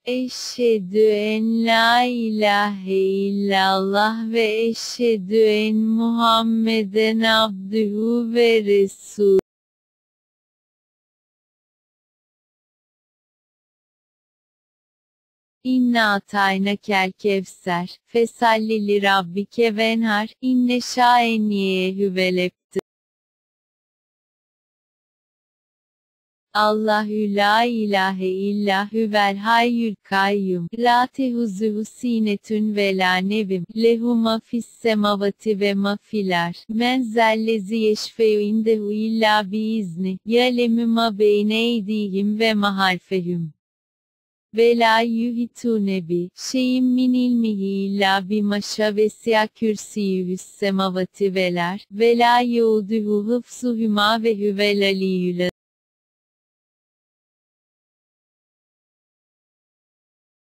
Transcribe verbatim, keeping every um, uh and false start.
Eşhedü en la ilahe illallah ve eşhedü en Muhammeden abdühü ve resul. İnna ataynakel kevser, fesalli li rabbike venhar, inne şâeniye hüvelebtır. Allahü la ilahe illa huvel hayyül kayyum, la tehuzuhu sinetun ve la nevim, lehu ma fis semavati ve ma filar, men zellezi yeşfe'u indehu illa biizni, ya'lemu ma beyne eydihim ve ma halfehum. Ve la yuhitune bi şeyin min ilmihi illa bima şavesiya kürsiyühü's semavati veler ve la yeuduhu hıfzuhuma ve huvel aliyyül